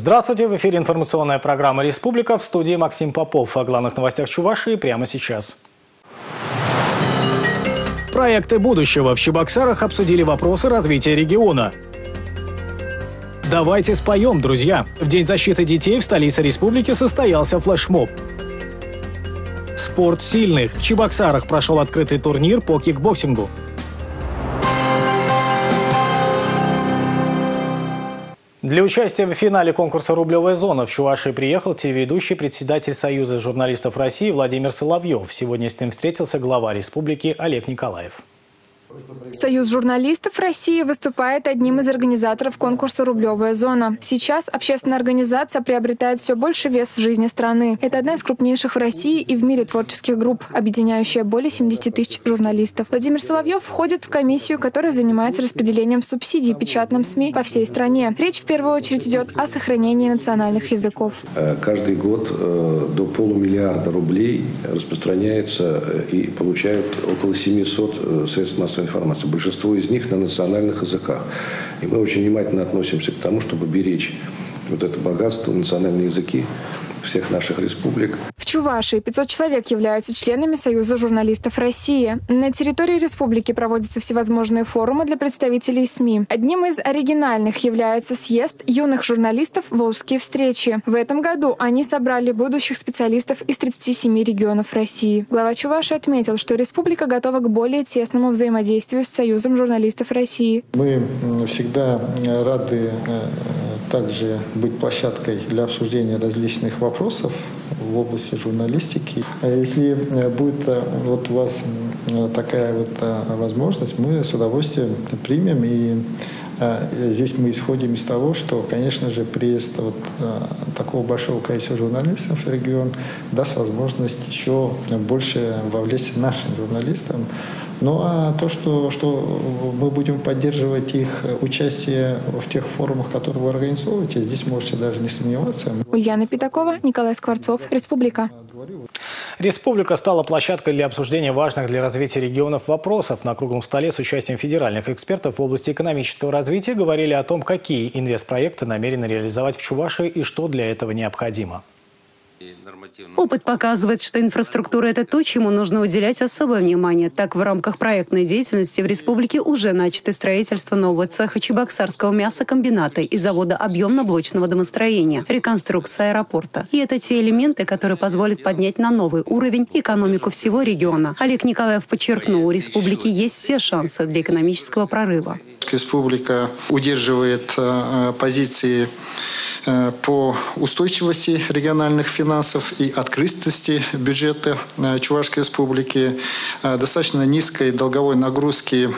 Здравствуйте! В эфире информационная программа «Республика», в студии Максим Попов. О главных новостях Чувашии прямо сейчас. Проекты будущего. В Чебоксарах обсудили вопросы развития региона. Давайте споем, друзья! В День защиты детей в столице республики состоялся флешмоб. Спорт сильных. В Чебоксарах прошел открытый турнир по кикбоксингу. Для участия в финале конкурса «Рублевая зона» в Чувашии приехал телеведущий, председатель Союза журналистов России Владимир Соловьев. Сегодня с ним встретился глава республики Олег Николаев. Союз журналистов России выступает одним из организаторов конкурса «Рублевая зона». Сейчас общественная организация приобретает все больше вес в жизни страны. Это одна из крупнейших в России и в мире творческих групп, объединяющая более 70 тысяч журналистов. Владимир Соловьев входит в комиссию, которая занимается распределением субсидий печатным СМИ по всей стране. Речь в первую очередь идет о сохранении национальных языков. Каждый год до полумиллиарда рублей распространяется и получают около 700 средств массовой информации. Большинство из них на национальных языках. И мы очень внимательно относимся к тому, чтобы беречь вот это богатство, национальные языки всех наших республик. В Чувашии 500 человек являются членами Союза журналистов России. На территории республики проводятся всевозможные форумы для представителей СМИ. Одним из оригинальных является съезд юных журналистов «Волжские встречи». В этом году они собрали будущих специалистов из 37 регионов России. Глава Чувашии отметил, что республика готова к более тесному взаимодействию с Союзом журналистов России. Мы всегда рады также быть площадкой для обсуждения различных вопросов в области журналистики. Если будет вот у вас такая вот возможность, мы с удовольствием примем. И здесь мы исходим из того, что, конечно же, приезд вот такого большого количества журналистов в регион даст возможность еще больше вовлечься нашим журналистам. Ну а то, что мы будем поддерживать их участие в тех форумах, которые вы организовываете, здесь можете даже не сомневаться. Ульяна Пятакова, Николай Скворцов, Республика. Республика стала площадкой для обсуждения важных для развития регионов вопросов. На круглом столе с участием федеральных экспертов в области экономического развития говорили о том, какие инвестпроекты намерены реализовать в Чувашии и что для этого необходимо. Опыт показывает, что инфраструктура – это то, чему нужно уделять особое внимание. Так, в рамках проектной деятельности в республике уже начато строительство нового цеха Чебоксарского мясокомбината и завода объемно-блочного домостроения, реконструкция аэропорта. И это те элементы, которые позволят поднять на новый уровень экономику всего региона. Олег Николаев подчеркнул, у республики есть все шансы для экономического прорыва. Республика удерживает позиции по устойчивости региональных финансов и открытости бюджета Чувашской республики, достаточно низкой долговой нагрузки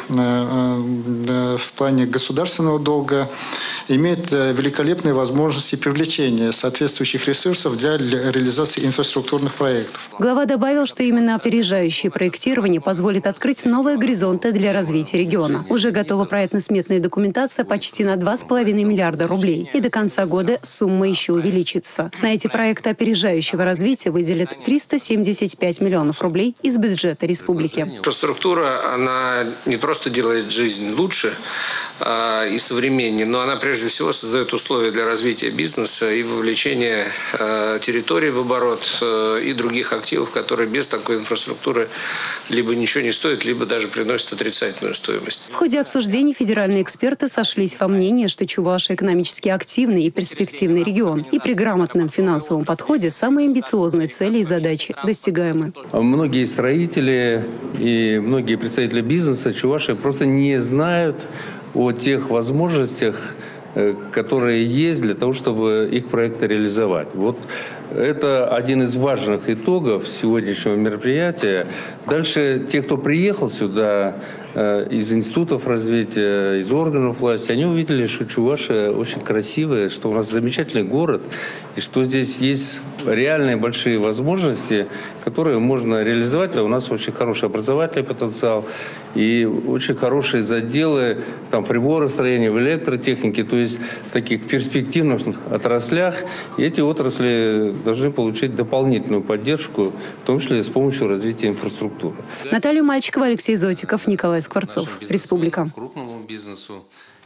в плане государственного долга, имеет великолепные возможности привлечения соответствующих ресурсов для реализации инфраструктурных проектов. Глава добавил, что именно опережающее проектирование позволит открыть новые горизонты для развития региона. Уже готова проектно-сметная документация почти на 2,5 миллиарда рублей. И до конца года сумма еще увеличится. На эти проекты опережающего развития выделят 375 миллионов рублей из бюджета республики. Инфраструктура, она не просто делает жизнь лучше и современнее, но она прежде всего создает условия для развития бизнеса и вовлечения территорий в оборот и других активов, которые без такой инфраструктуры либо ничего не стоят, либо даже приносят отрицательную стоимость. В ходе обсуждений федеральные эксперты сошлись во мнении, что Чувашия экономически активный и перспективный регион. И при грамотном финансовом подходе самые амбициозные цели и задачи достигаемы. Многие строители и многие представители бизнеса Чувашии просто не знают о тех возможностях, которые есть для того, чтобы их проекты реализовать. Вот это один из важных итогов сегодняшнего мероприятия. Дальше те, кто приехал сюда из институтов развития, из органов власти, они увидели, что Чувашия очень красивая, что у нас замечательный город, и что здесь есть реальные большие возможности, которые можно реализовать. У нас очень хороший образовательный потенциал и очень хорошие заделы там, приборостроения, в электротехнике, то есть в таких перспективных отраслях. И эти отрасли должны получить дополнительную поддержку, в том числе с помощью развития инфраструктуры. Наталья Мальчикова, Алексей Зотиков, Николай Скворцов, Республика. Крупному бизнесу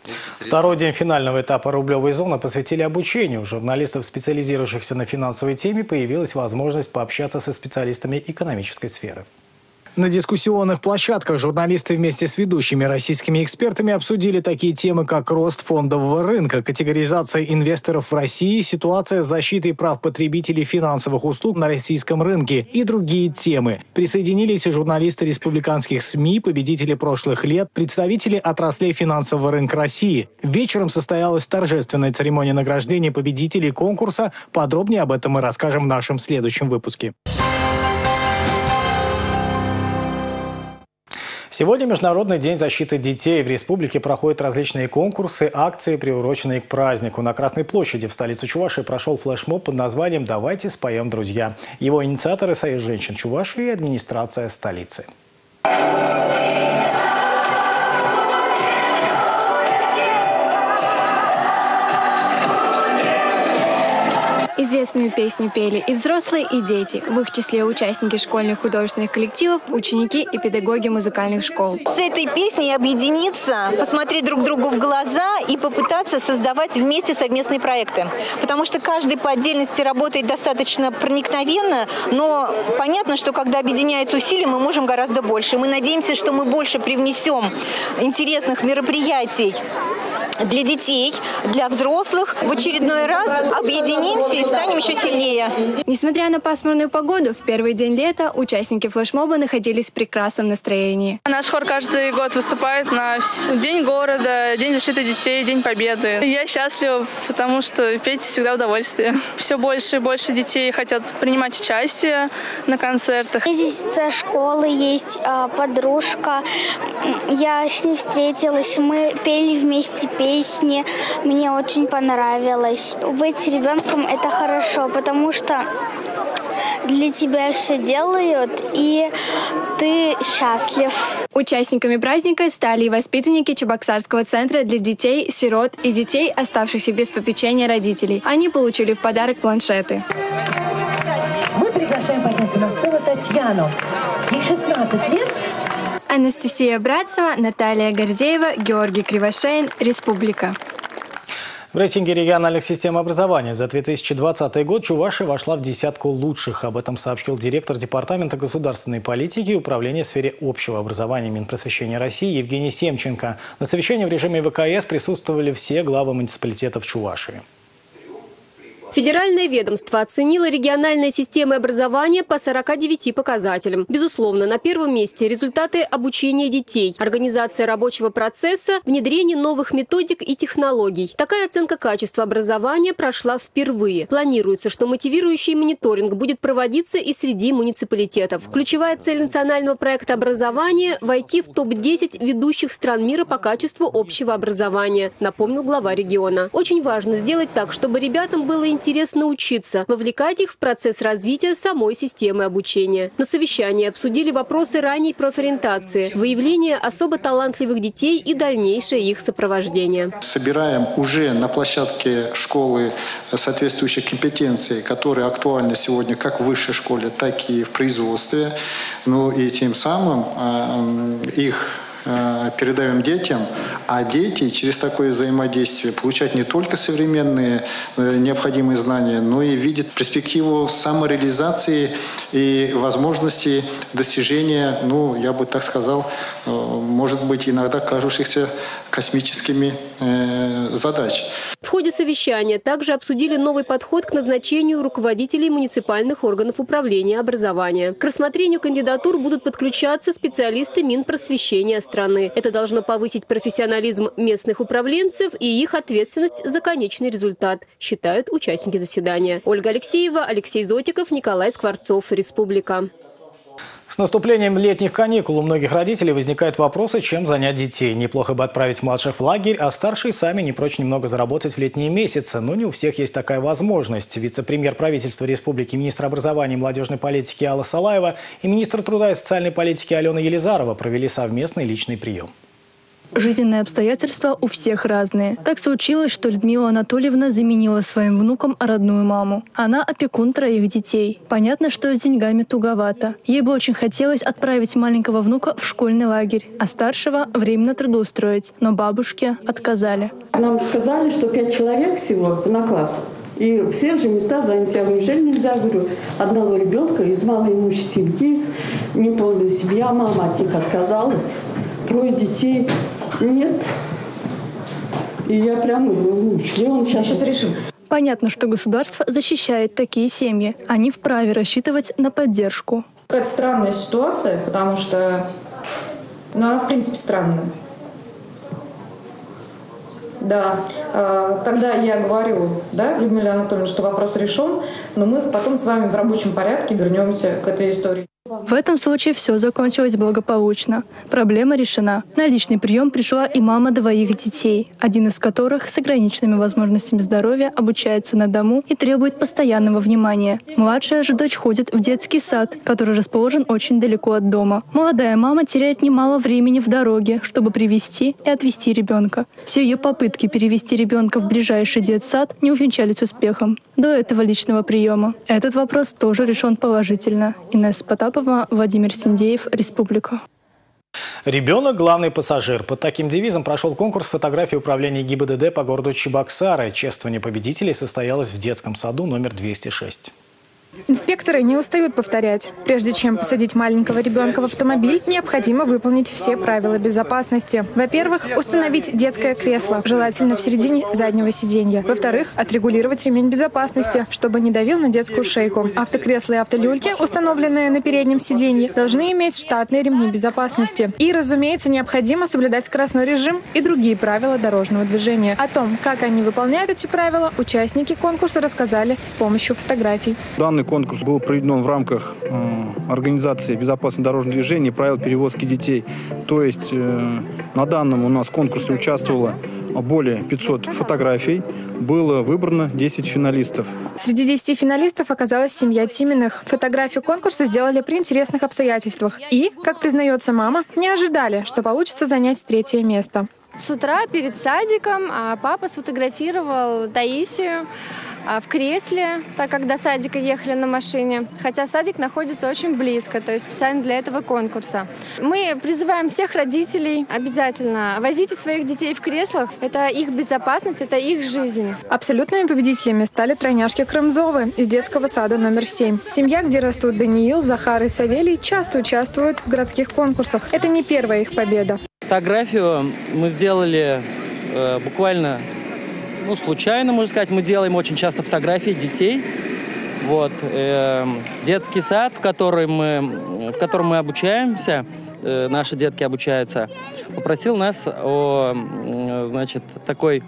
Второй день финального этапа рублевой зоны посвятили обучению. У журналистов, специализирующихся на финансовой теме, появилась возможность пообщаться со специалистами экономической сферы. На дискуссионных площадках журналисты вместе с ведущими российскими экспертами обсудили такие темы, как рост фондового рынка, категоризация инвесторов в России, ситуация с защитой прав потребителей финансовых услуг на российском рынке и другие темы. Присоединились и журналисты республиканских СМИ, победители прошлых лет, представители отраслей финансового рынка России. Вечером состоялась торжественная церемония награждения победителей конкурса. Подробнее об этом мы расскажем в нашем следующем выпуске. Сегодня Международный день защиты детей. В республике проходят различные конкурсы, акции, приуроченные к празднику. На Красной площади в столице Чувашии прошел флешмоб под названием «Давайте споем, друзья». Его инициаторы – Союз женщин Чувашии и администрация столицы. Известную песню пели и взрослые, и дети. В их числе участники школьных художественных коллективов, ученики и педагоги музыкальных школ. С этой песней объединиться, посмотреть друг другу в глаза и попытаться создавать вместе совместные проекты. Потому что каждый по отдельности работает достаточно проникновенно, но понятно, что когда объединяются усилия, мы можем гораздо больше. Мы надеемся, что мы больше привнесем интересных мероприятий для детей, для взрослых. В очередной раз объединимся и станем еще сильнее. Несмотря на пасмурную погоду, в первый день лета участники флешмоба находились в прекрасном настроении. Наш хор каждый год выступает на День города, День защиты детей, День Победы. Я счастлива, потому что петь всегда удовольствие. Все больше и больше детей хотят принимать участие на концертах. Здесь со школы есть подружка. Я с ней встретилась, мы пели вместе песни. Мне очень понравилось. Быть ребенком — это хорошо, потому что для тебя все делают, и ты счастлив. Участниками праздника стали и воспитанники Чебоксарского центра для детей, сирот и детей, оставшихся без попечения родителей. Они получили в подарок планшеты. Мы приглашаем подняться на сцену Татьяну. Ей 16 лет. Анастасия Братцева, Наталья Гордеева, Георгий Кривошеин, Республика. В рейтинге региональных систем образования за 2020 год Чувашия вошла в десятку лучших. Об этом сообщил директор Департамента государственной политики и управления в сфере общего образования Минпросвещения России Евгений Семченко. На совещании в режиме ВКС присутствовали все главы муниципалитетов Чувашии. Федеральное ведомство оценило региональные системы образования по 49 показателям. Безусловно, на первом месте результаты обучения детей, организация рабочего процесса, внедрение новых методик и технологий. Такая оценка качества образования прошла впервые. Планируется, что мотивирующий мониторинг будет проводиться и среди муниципалитетов. Ключевая цель национального проекта образования – войти в топ-10 ведущих стран мира по качеству общего образования, напомнил глава региона. Очень важно сделать так, чтобы ребятам было интересно учиться, вовлекать их в процесс развития самой системы обучения. На совещании обсудили вопросы ранней профориентации, выявления особо талантливых детей и дальнейшее их сопровождение. Собираем уже на площадке школы соответствующие компетенции, которые актуальны сегодня как в высшей школе, так и в производстве. Ну и тем самым их передаем детям, а дети через такое взаимодействие получают не только современные необходимые знания, но и видят перспективу самореализации и возможности достижения, ну, я бы так сказал, может быть, иногда кажущихся космическими задач. В ходе совещания также обсудили новый подход к назначению руководителей муниципальных органов управления образования. К рассмотрению кандидатур будут подключаться специалисты Минпросвещения страны. Это должно повысить профессионализм местных управленцев и их ответственность за конечный результат, считают участники заседания. Ольга Алексеева, Алексей Зотиков, Николай Скворцов, Республика. С наступлением летних каникул у многих родителей возникают вопросы, чем занять детей. Неплохо бы отправить младших в лагерь, а старшие сами не прочь немного заработать в летние месяцы. Но не у всех есть такая возможность. Вице-премьер правительства республики, министр образования и молодежной политики Алла Салаева и министр труда и социальной политики Алена Елизарова провели совместный личный прием. Жизненные обстоятельства у всех разные. Так случилось, что Людмила Анатольевна заменила своим внукам родную маму. Она опекун 3 детей. Понятно, что с деньгами туговато. Ей бы очень хотелось отправить маленького внука в школьный лагерь, а старшего временно трудоустроить. Но бабушки отказали. Нам сказали, что 5 человек всего на класс. И все же места заняты. Я говорю, неужели нельзя, говорю, одного ребенка из малоимущей семьи, неполная семья, мама от них отказалась, 3 детей. Нет. И я прямо говорю, шли он сейчас решим. Понятно, что государство защищает такие семьи. Они вправе рассчитывать на поддержку. Это странная ситуация, потому что она в принципе странная. Да, тогда я говорю, да, Людмиле Анатольевне, что вопрос решен, но мы потом с вами в рабочем порядке вернемся к этой истории. В этом случае все закончилось благополучно. Проблема решена. На личный прием пришла и мама 2 детей, один из которых с ограниченными возможностями здоровья обучается на дому и требует постоянного внимания. Младшая же дочь ходит в детский сад, который расположен очень далеко от дома. Молодая мама теряет немало времени в дороге, чтобы привезти и отвезти ребенка. Все ее попытки перевести ребенка в ближайший детсад не увенчались успехом. До этого личного приема. Этот вопрос тоже решен положительно. Инесса Потапова, Владимир Синдеев, Республика. Ребенок – главный пассажир. Под таким девизом прошел конкурс фотографий управления ГИБДД по городу Чебоксары. Чествование победителей состоялось в детском саду номер 206. Инспекторы не устают повторять. Прежде чем посадить маленького ребенка в автомобиль, необходимо выполнить все правила безопасности. Во-первых, установить детское кресло, желательно в середине заднего сиденья. Во-вторых, отрегулировать ремень безопасности, чтобы не давил на детскую шейку. Автокресла и автолюльки, установленные на переднем сиденье, должны иметь штатные ремни безопасности. И, разумеется, необходимо соблюдать скоростной режим и другие правила дорожного движения. О том, как они выполняют эти правила, участники конкурса рассказали с помощью фотографий. Данный конкурс был проведен в рамках организации безопасного дорожного движения и правил перевозки детей. То есть на данном у нас конкурсе участвовало более 500 фотографий. Было выбрано 10 финалистов. Среди 10 финалистов оказалась семья Тиминых. Фотографию конкурсу сделали при интересных обстоятельствах. И, как признается мама, не ожидали, что получится занять 3-е место. С утра перед садиком папа сфотографировал Таисию в кресле, так как до садика ехали на машине. Хотя садик находится очень близко, то есть специально для этого конкурса. Мы призываем всех родителей обязательно возите своих детей в креслах. Это их безопасность, это их жизнь. Абсолютными победителями стали тройняшки Крымзовы из детского сада номер 7. Семья, где растут Даниил, Захар и Савелий, часто участвуют в городских конкурсах. Это не первая их победа. Фотографию мы сделали буквально случайно, можно сказать. Мы делаем очень часто фотографии детей. Детский сад, в котором мы обучаемся, наши детки обучаются, попросил нас о, такой,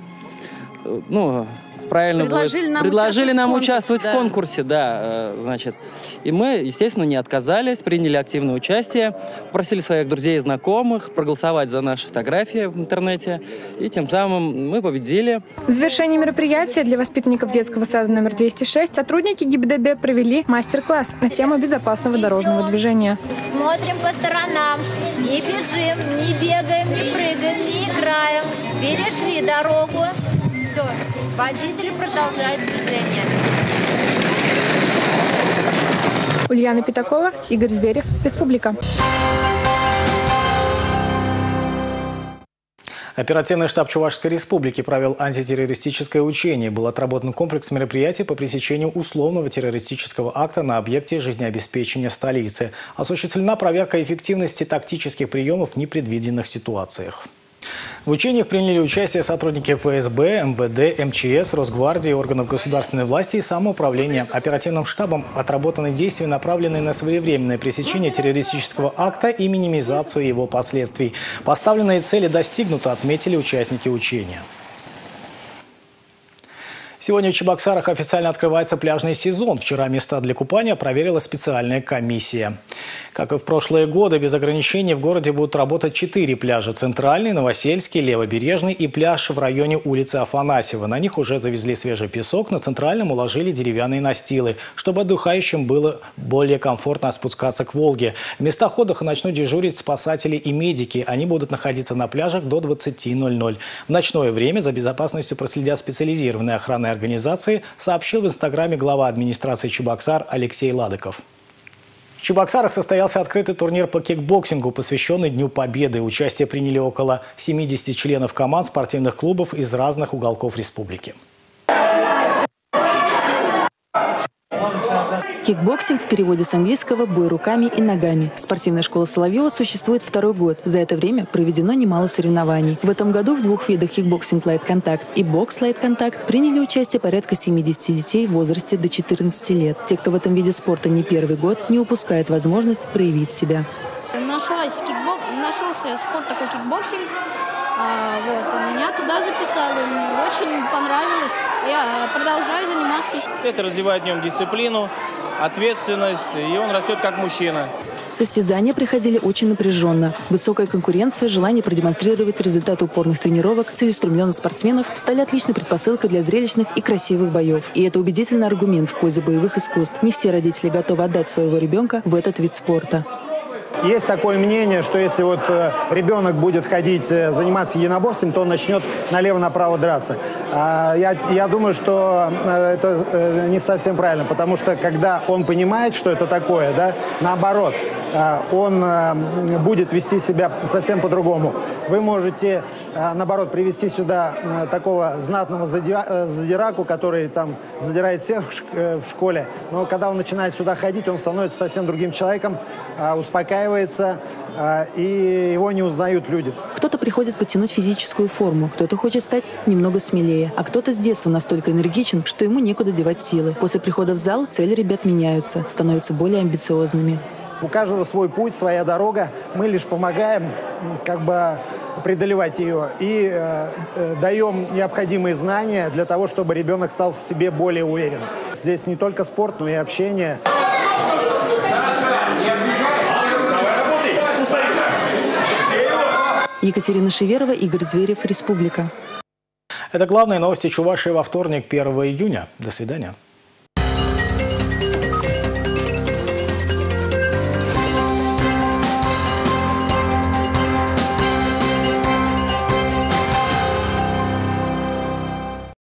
предложили нам участвовать в конкурсе, да, И мы, естественно, не отказались, приняли активное участие, попросили своих друзей и знакомых проголосовать за наши фотографии в интернете, и тем самым мы победили. В завершении мероприятия для воспитанников детского сада номер 206 сотрудники ГИБДД провели мастер-класс на тему безопасного дорожного движения. Смотрим по сторонам, не бежим, не бегаем, не прыгаем, не играем. Перешли дорогу. Все, водители продолжают движение. Ульяна Пятакова, Игорь Зверев, Республика. Оперативный штаб Чувашской Республики провел антитеррористическое учение. Был отработан комплекс мероприятий по пресечению условного террористического акта на объекте жизнеобеспечения столицы. Осуществлена проверка эффективности тактических приемов в непредвиденных ситуациях. В учениях приняли участие сотрудники ФСБ, МВД, МЧС, Росгвардии, органов государственной власти и самоуправления. Оперативным штабом отработаны действия, направленные на своевременное пресечение террористического акта и минимизацию его последствий. Поставленные цели достигнуты, отметили участники учения. Сегодня в Чебоксарах официально открывается пляжный сезон. Вчера места для купания проверила специальная комиссия. Как и в прошлые годы, без ограничений в городе будут работать 4 пляжа. Центральный, Новосельский, Левобережный и пляж в районе улицы Афанасьева. На них уже завезли свежий песок, на Центральном уложили деревянные настилы, чтобы отдыхающим было более комфортно спускаться к Волге. В местах отдыха начнут дежурить спасатели и медики. Они будут находиться на пляжах до 20:00. В ночное время за безопасностью проследят специализированные охранные организации, сообщил в инстаграме глава администрации Чебоксар Алексей Ладыков. В Чебоксарах состоялся открытый турнир по кикбоксингу, посвященный Дню Победы. Участие приняли около 70 членов команд спортивных клубов из разных уголков республики. Кикбоксинг в переводе с английского «бой руками и ногами». Спортивная школа Соловьева существует 2-й год. За это время проведено немало соревнований. В этом году в 2 видах кикбоксинг лайт-контакт и бокс лайт-контакт приняли участие порядка 70 детей в возрасте до 14 лет. Те, кто в этом виде спорта не 1-й год, не упускают возможность проявить себя. Нашелся спорт такой кикбоксинг. Меня туда записали, мне очень понравилось. Я продолжаю заниматься. Это развивает в нем дисциплину, ответственность, и он растет как мужчина. Состязания проходили очень напряженно. Высокая конкуренция, желание продемонстрировать результаты упорных тренировок, целеустремленных спортсменов стали отличной предпосылкой для зрелищных и красивых боев. И это убедительный аргумент в пользу боевых искусств. Не все родители готовы отдать своего ребенка в этот вид спорта. Есть такое мнение, что если ребенок будет ходить, заниматься единоборством, то он начнет налево-направо драться. Я думаю, что это не совсем правильно, потому что когда он понимает, что это такое, наоборот, он будет вести себя совсем по-другому. Вы можете, наоборот, привести сюда такого знатного задираку, который там задирает всех в школе, но когда он начинает сюда ходить, он становится совсем другим человеком, успокаивается, и его не узнают люди. Кто-то приходит подтянуть физическую форму, кто-то хочет стать немного смелее, а кто-то с детства настолько энергичен, что ему некуда девать силы. После прихода в зал цели ребят меняются, становятся более амбициозными. У каждого свой путь, своя дорога. Мы лишь помогаем преодолевать ее и даем необходимые знания для того, чтобы ребенок стал в себе более уверенным. Здесь не только спорт, но и общение. Екатерина Шеверова, Игорь Зверев, Республика. Это главные новости Чувашии во вторник, 1 июня. До свидания.